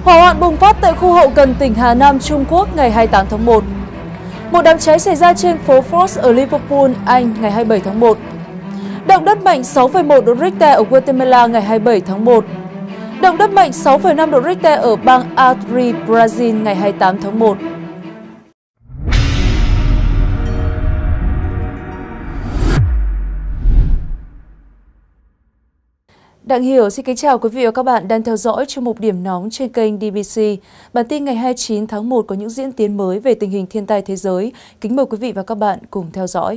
Hỏa hoạn bùng phát tại khu hậu cần tỉnh Hà Nam, Trung Quốc ngày 28 tháng 1. Một đám cháy xảy ra trên phố Frost ở Liverpool, Anh ngày 27 tháng 1. Động đất mạnh 6,1 độ Richter ở Guatemala ngày 27 tháng 1. Động đất mạnh 6,5 độ Richter ở bang Acre, Brazil ngày 28 tháng 1. Đặng Hiểu xin kính chào quý vị và các bạn đang theo dõi chuyên mục Điểm nóng trên kênh DBC. Bản tin ngày 29 tháng 1 có những diễn tiến mới về tình hình thiên tai thế giới. Kính mời quý vị và các bạn cùng theo dõi.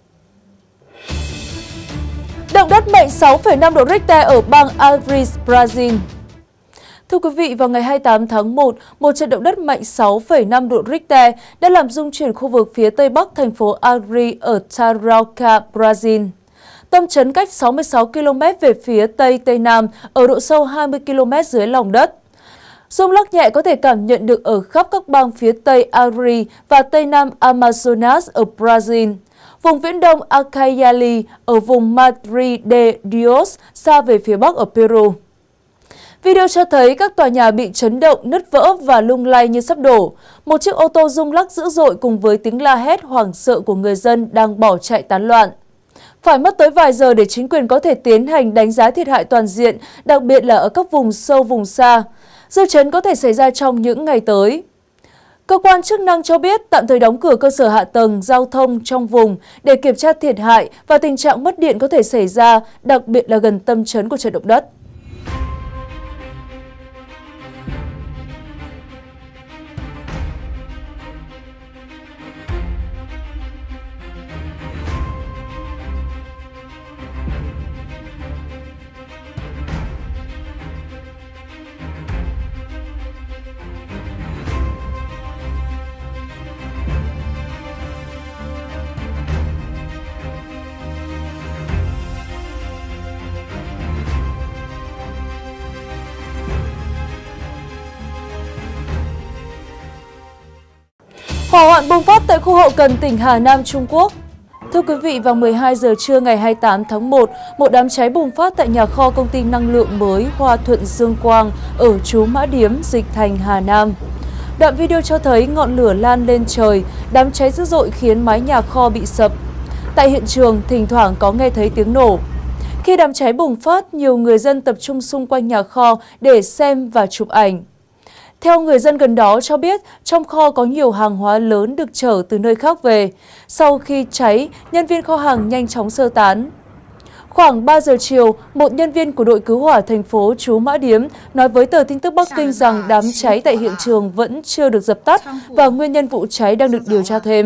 Động đất mạnh 6,5 độ Richter ở bang Acre, Brazil. Thưa quý vị, vào ngày 28 tháng 1, một trận động đất mạnh 6,5 độ Richter đã làm rung chuyển khu vực phía tây bắc thành phố Acre ở Tarauca, Brazil. Tâm chấn cách 66 km về phía Tây Nam, ở độ sâu 20 km dưới lòng đất. Rung lắc nhẹ có thể cảm nhận được ở khắp các bang phía Tây Acre và Tây Nam Amazonas ở Brazil. Vùng viễn đông Ucayali ở vùng Madre de Dios xa về phía bắc ở Peru. Video cho thấy các tòa nhà bị chấn động, nứt vỡ và lung lay như sắp đổ. Một chiếc ô tô rung lắc dữ dội cùng với tiếng la hét hoảng sợ của người dân đang bỏ chạy tán loạn. Phải mất tới vài giờ để chính quyền có thể tiến hành đánh giá thiệt hại toàn diện, đặc biệt là ở các vùng sâu, vùng xa. Dư chấn có thể xảy ra trong những ngày tới. Cơ quan chức năng cho biết tạm thời đóng cửa cơ sở hạ tầng, giao thông trong vùng để kiểm tra thiệt hại và tình trạng mất điện có thể xảy ra, đặc biệt là gần tâm chấn của trận động đất. Hỏa hoạn bùng phát tại khu hậu cần tỉnh Hà Nam, Trung Quốc. Thưa quý vị, vào 12 giờ trưa ngày 28 tháng 1, một đám cháy bùng phát tại nhà kho công ty năng lượng mới Hoa Thuận Dương Quang ở Chú Mã Điếm, Dịch Thành, Hà Nam. Đoạn video cho thấy ngọn lửa lan lên trời, đám cháy dữ dội khiến mái nhà kho bị sập. Tại hiện trường, thỉnh thoảng có nghe thấy tiếng nổ. Khi đám cháy bùng phát, nhiều người dân tập trung xung quanh nhà kho để xem và chụp ảnh. Theo người dân gần đó cho biết, trong kho có nhiều hàng hóa lớn được chở từ nơi khác về. Sau khi cháy, nhân viên kho hàng nhanh chóng sơ tán. Khoảng 3 giờ chiều, một nhân viên của đội cứu hỏa thành phố Chú Mã Điếm nói với tờ tin tức Bắc Kinh rằng đám cháy tại hiện trường vẫn chưa được dập tắt và nguyên nhân vụ cháy đang được điều tra thêm.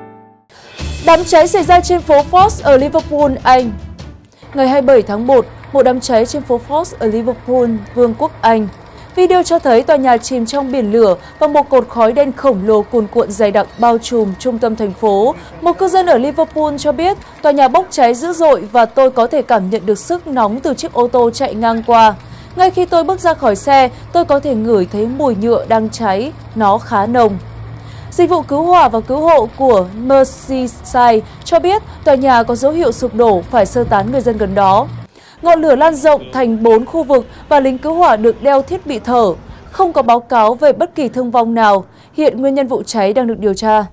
Đám cháy xảy ra trên phố Frost ở Liverpool, Anh. Ngày 27 tháng 1, một đám cháy trên phố Fox ở Liverpool, Vương quốc Anh. Video cho thấy tòa nhà chìm trong biển lửa và một cột khói đen khổng lồ cuồn cuộn dày đặc bao trùm trung tâm thành phố. Một cư dân ở Liverpool cho biết tòa nhà bốc cháy dữ dội và tôi có thể cảm nhận được sức nóng từ chiếc ô tô chạy ngang qua. Ngay khi tôi bước ra khỏi xe, tôi có thể ngửi thấy mùi nhựa đang cháy, nó khá nồng. Dịch vụ cứu hỏa và cứu hộ của Merseyside cho biết tòa nhà có dấu hiệu sụp đổ, phải sơ tán người dân gần đó. Ngọn lửa lan rộng thành 4 khu vực và lính cứu hỏa được đeo thiết bị thở. Không có báo cáo về bất kỳ thương vong nào. Hiện nguyên nhân vụ cháy đang được điều tra.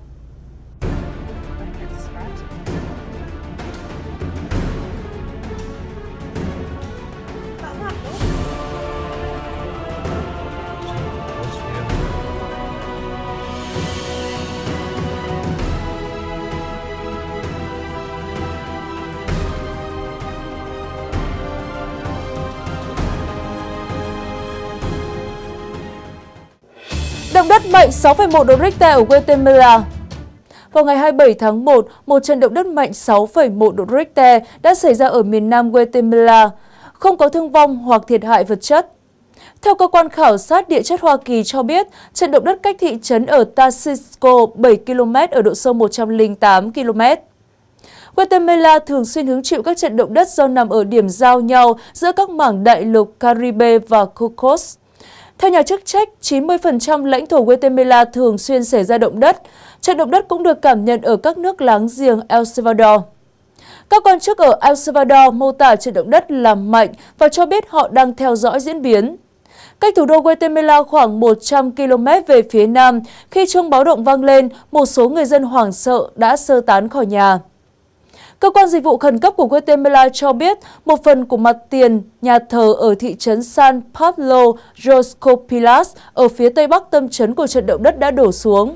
Động đất mạnh 6,1 độ Richter ở Guatemala. Vào ngày 27 tháng 1, một trận động đất mạnh 6,1 độ Richter đã xảy ra ở miền nam Guatemala, không có thương vong hoặc thiệt hại vật chất. Theo cơ quan khảo sát địa chất Hoa Kỳ cho biết, trận động đất cách thị trấn ở Taxisco 7 km ở độ sâu 108 km. Guatemala thường xuyên hứng chịu các trận động đất do nằm ở điểm giao nhau giữa các mảng đại lục Caribe và Cocos. Theo nhà chức trách, 90% lãnh thổ Guatemala thường xuyên xảy ra động đất. Trận động đất cũng được cảm nhận ở các nước láng giềng El Salvador. Các quan chức ở El Salvador mô tả trận động đất là mạnh và cho biết họ đang theo dõi diễn biến. Cách thủ đô Guatemala khoảng 100 km về phía nam, khi chuông báo động vang lên, một số người dân hoảng sợ đã sơ tán khỏi nhà. Cơ quan dịch vụ khẩn cấp của Guatemala cho biết một phần của mặt tiền nhà thờ ở thị trấn San Pablo Roscopilas ở phía tây bắc tâm trấn của trận động đất đã đổ xuống.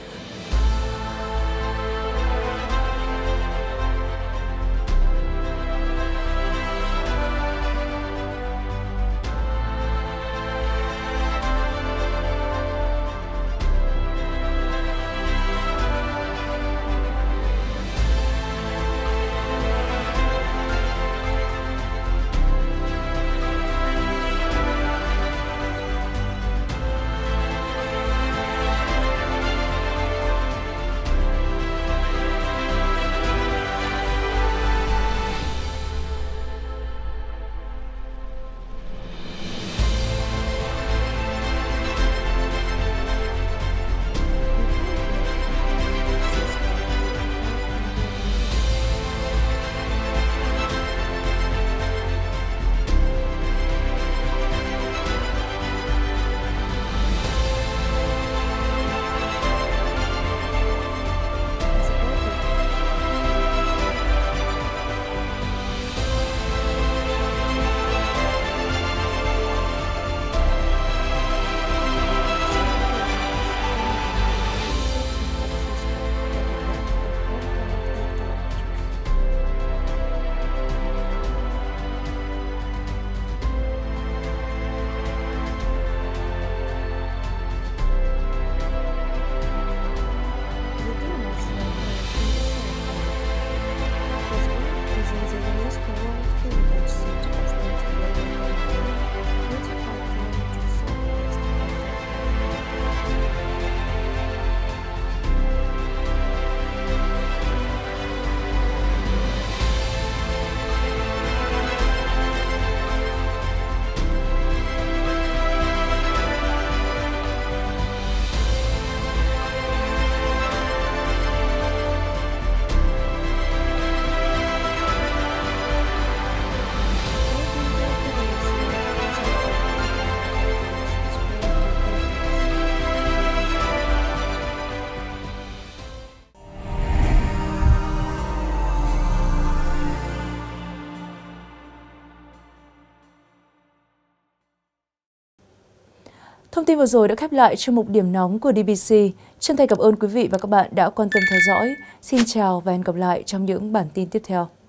Thông tin vừa rồi đã khép lại chuyên mục điểm nóng của DBC. Chân thành cảm ơn quý vị và các bạn đã quan tâm theo dõi. Xin chào và hẹn gặp lại trong những bản tin tiếp theo.